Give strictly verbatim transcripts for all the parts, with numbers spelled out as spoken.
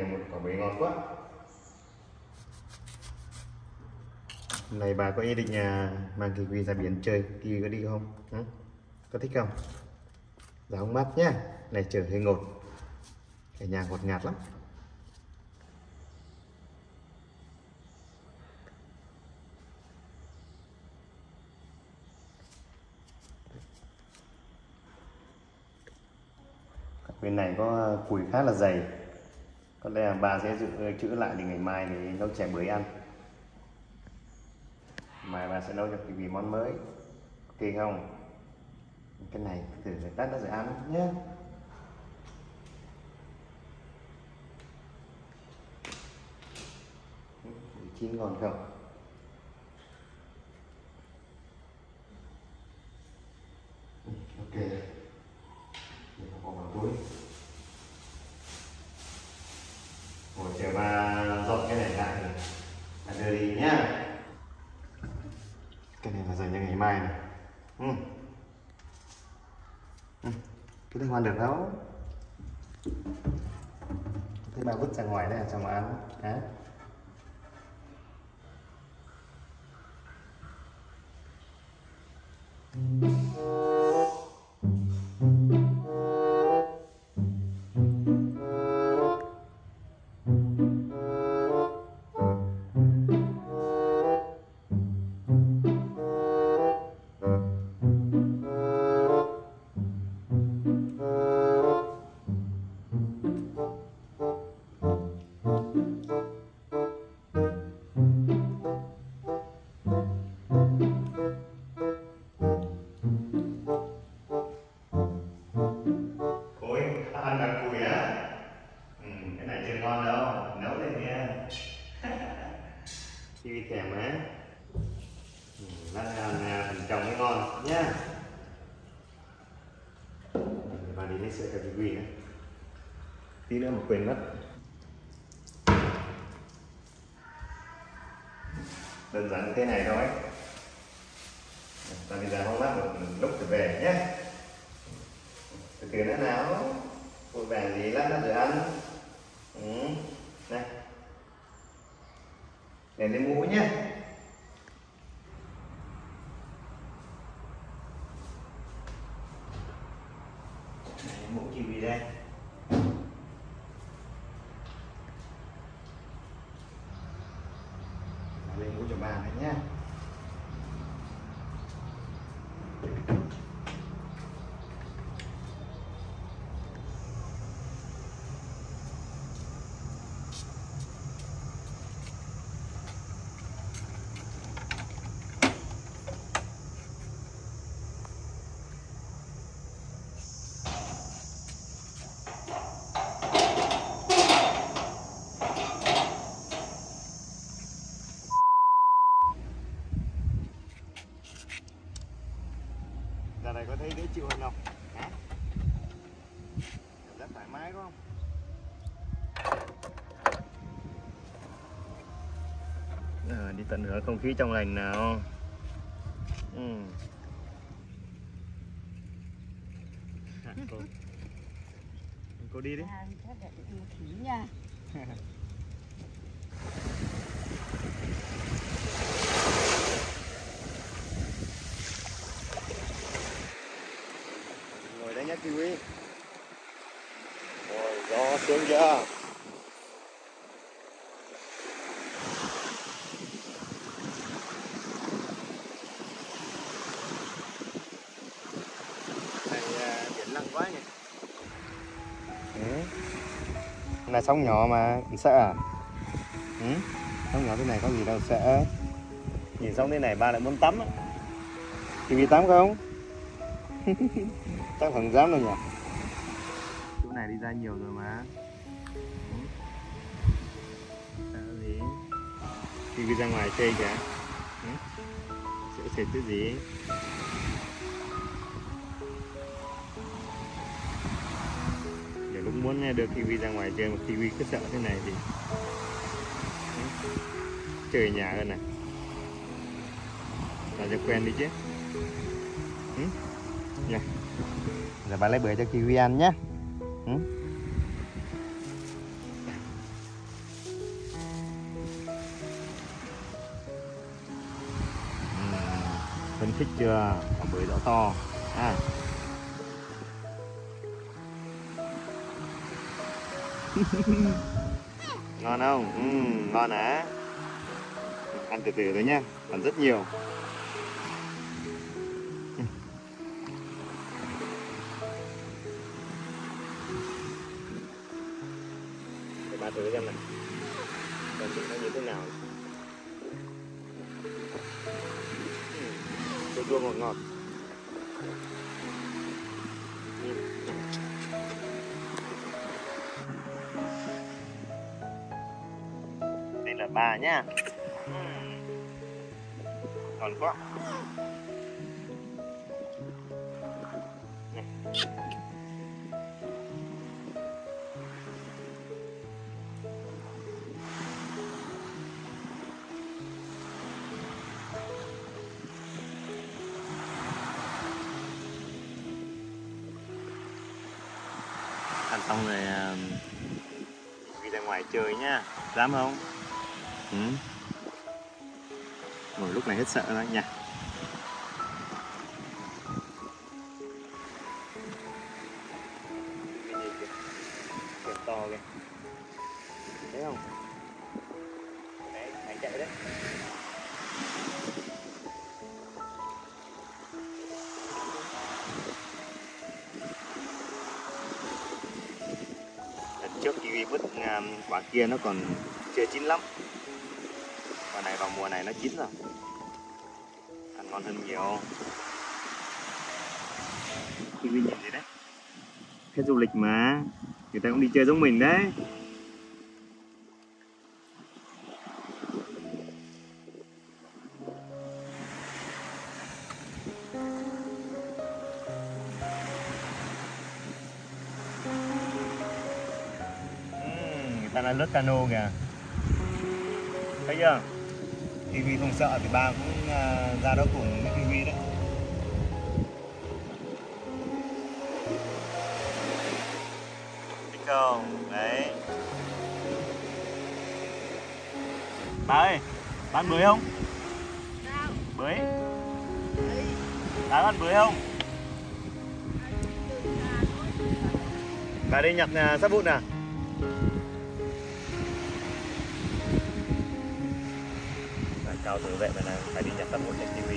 Này một quả bưởi ngon quá. Này bà có ý định à, mang kiwi ra biển chơi, kiwi có đi không? Hả? Có thích không? Dạ không bắt nhá. Này trời hơi ngột, ở nhà ngọt ngạt lắm. Bên này có củi khá là dày, có lẽ là bà sẽ dự trữ lại để ngày mai để nấu chè bưởi ăn. Mai bà sẽ nấu cho cái vị món mới, ok không? Cái này thử tắt nó rồi ăn nhé. Chín ngon không? Ok, bỏ vào túi. Ngồi chờ bà dọn cái này lại rồi bà đưa đi nhá. Cái này là dành cho ngày mai này. Ừ. Ừ. Cái này ngoan được đâu. Thế bà vứt ra ngoài đây là cho mà ăn. Đấy. Ăn đặc cùi á? Ừ, cái này chưa ngon đâu, nấu lên nha. Kiwi thèm á. Ừ, lát ăn phần trồng mới ngon nhá. Để bà đi lấy sữa cho kiwi nữa. Tí nữa mà quên mất. Đơn giản như thế này thôi. Ta đi ra hóng mát một lúc rồi về nhé. Từ từ nữa nào. Vội vàng gì lát nữa rồi ăn. Ừ. Này. Để lên mũ nhé. Này, mũ kiwi đây. Lên mũ cho bà này nhé. Giờ này có thấy dễ chịu hơn không? Hả? Cảm giác thoải mái đúng không? À, đi tận hưởng không khí trong lành nào. Ừ. À, cô. Cô đi đi. À, để thử nha. Ngồi đấy nhá kiwi. Rồi, gió sướng chưa? Này biển lặng quá nhỉ. Ừ. Này sóng nhỏ mà sợ à? Ừ? Sóng nhỏ thế này có gì đâu sợ. Nhìn sóng thế này ba lại muốn tắm á. Kiwi tắm không? Chắc không dám đâu nhỉ. Chỗ này đi ra nhiều rồi mà. Ừ. Sợ gì? Kiwi ra ngoài chơi kìa. Ừ. Sợ sệt cái gì? Để lúc muốn đưa kiwi ra ngoài chơi mà kiwi cứ sợ thế này thì ừ. Chơi ở nhà hơn này. Làm cho quen đi chứ. Ừ. Yeah. Giờ bà lấy bưởi cho kiwi ăn nhé. Ừ. thích chưa? Quả bưởi rõ to à. Ngon không? Ừ, ngon á. Ăn từ từ thôi nhá, còn rất nhiều. Để ba thử xem này, còn vị nó như thế nào. Chua chua ngọt ngọt. Đây là ba nhá. Ngon quá. Ăn xong rồi đi ra ngoài chơi nhá, dám không? Ừ. Rồi lúc này hết sợ đó nha. Kìa, to kìa, thấy không? Đấy, hãy chạy đấy. Trước kiwi vứt quả kia nó còn chưa chín lắm, quả này vào mùa này nó chín rồi, ăn ngon hơn nhiều. Kiwi nhìn gì đấy, khách du lịch mà, người ta cũng đi chơi giống mình đấy. Ta đang lướt cano kìa, thấy chưa? Kiwi không sợ thì ba cũng uh, ra đó cùng với Kiwi đấy. Thích không? Đấy. Ba ơi, ba ăn bưởi không? Bưởi. Ba ăn bưởi không? Ba đi nhặt uh, sáp vụn à? Cao tử vậy mà là phải đi nhặt tầm một cái kiwi.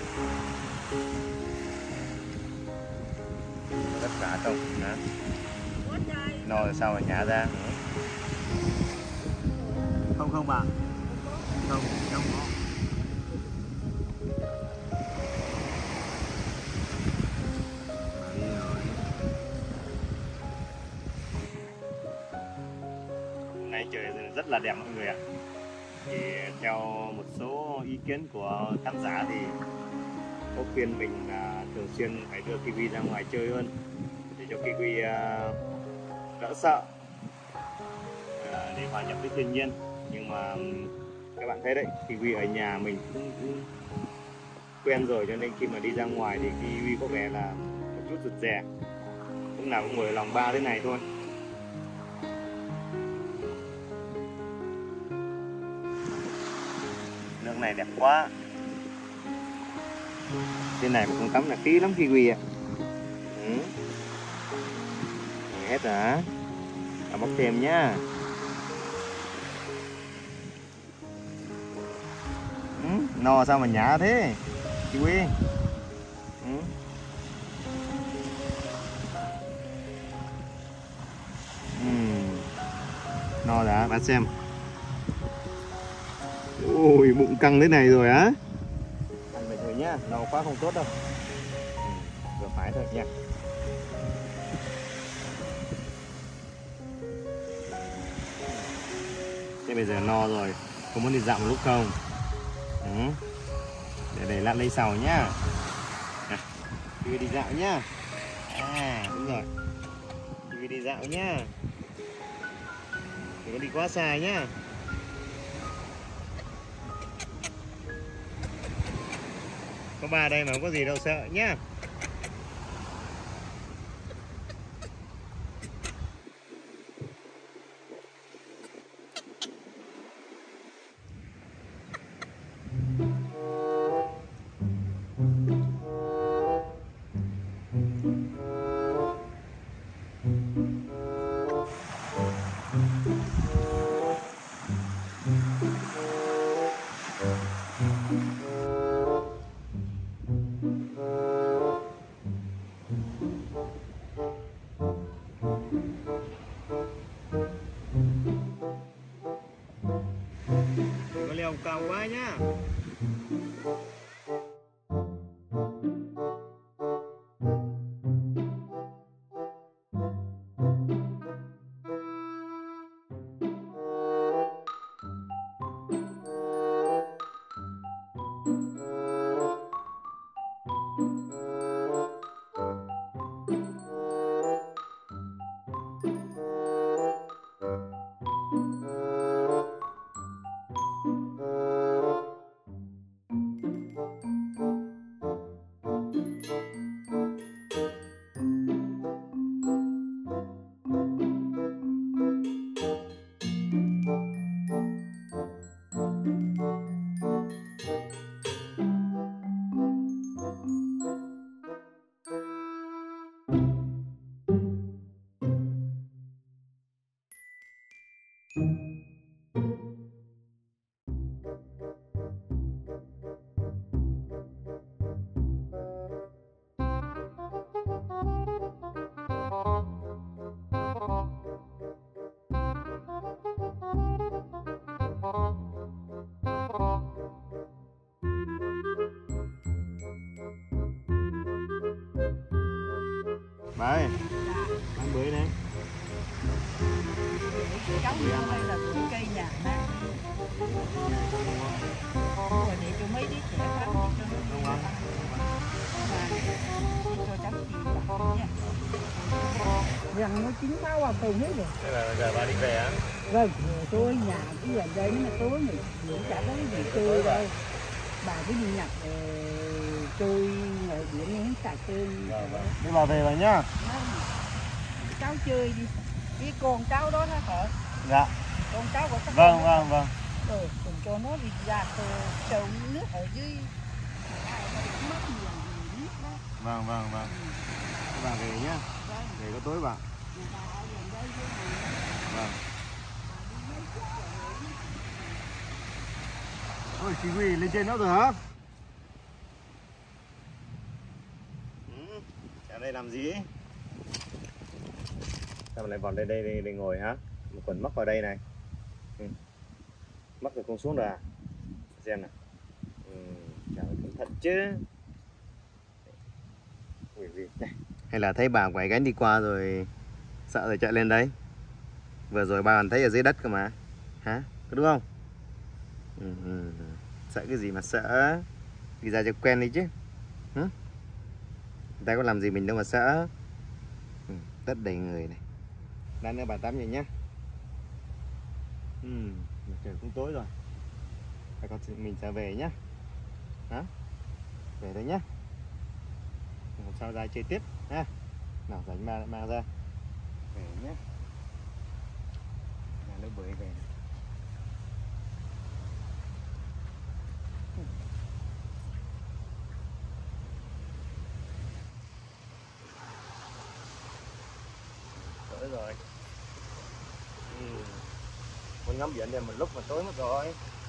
Tất cả không hả? No rồi sao mà nhả ra? Không không bạn. Không, không có. Đi rồi. Hôm nay trời rất là đẹp mọi người ạ. Thì theo một số ý kiến của khán giả thì có khuyên mình là thường xuyên phải đưa kiwi ra ngoài chơi hơn để cho kiwi uh, đỡ sợ, uh, để hòa nhập với thiên nhiên. Nhưng mà các bạn thấy đấy, kiwi ở nhà mình cũng, cũng quen rồi, cho nên khi mà đi ra ngoài thì kiwi có vẻ là một chút rụt rè, lúc nào cũng ngồi lòng ba thế này thôi. Nước này đẹp quá. Trên này mà không tắm là phí lắm kiwi ạ. Ừ. Hết rồi hả? À, bóc thêm nhá. Ừ. No sao mà nhả thế kiwi. Ừ. Ừ. No đã, bạn xem. Ôi, bụng căng thế này rồi á. Ăn về thôi nhá, no quá không tốt đâu. Ừ, vừa phải thôi nha. Thế bây giờ no rồi, có muốn đi dạo một lúc không? Ừ. Để để lát lấy sầu nhá. À, Kiwi đi dạo nhá. À, đúng rồi. Kiwi đi dạo nhá. Đừng có đi quá xa nhá. Có ba đây mà không có gì đâu sợ nhá. cao quá nhá. Bà ơi, ăn bưởi nè. Cháu đi đây là bưởi cây nhà má. Rồi để cho mấy đứa trẻ khám cho nó Đúng không? và cho cháu chị vào nha. Rằng nó chín máu vào tù hết rồi. Thế là giờ bà đi về á? Vâng, tôi nhà cứ ở đây mà tối mình cũng chả có cái gì chơi đâu. Bà cứ đi nhặt chơi ngồi biển uống trà chơi. Vâng, vâng. Thế bà về rồi nhá. Cháu chơi đi. Cái con cháu đó nó hả? Dạ. Con cháu của các Vâng, con vâng, vâng. Rồi, cùng cho nó đi ra sâu nước ở dưới. Mất nhiều nước đó. Vâng, vâng, vâng. Thế bà về nhá. Vâng. Về có tối bà. Vâng. Ôi, chị Huy lên trên nữa rồi hả? Ừ, ở đây làm gì ấy? Sao mà lại vọt lên đây để, để ngồi hả? Một quần mắc vào đây này. Ừ. Mắc rồi không xuống được à? Xem nào. Ừ, chào cẩn thận chứ. Ui, ui. Này. Hay là thấy bà quải gánh đi qua rồi sợ rồi chạy lên đấy? Vừa rồi bà còn thấy ở dưới đất cơ mà. Hả? Có đúng không? Ừ, ừ. Sợ cái gì mà sợ? Đi ra cho quen đi chứ. Hả? Người ta có làm gì mình đâu mà sợ. Ừ, tất đầy người này. Lát nữa bà tắm vậy nhá. Ừ, trời cũng tối rồi. Phải còn mình sẽ về nhá. Hả? Về đấy nhá. Hôm sau ra chơi tiếp ha. Nào rảnh mang mang ra. Về nhá. Nhà nó bưởi về. Tối rồi. Ừ. Muốn ngắm biển này một lúc mà tối mất rồi.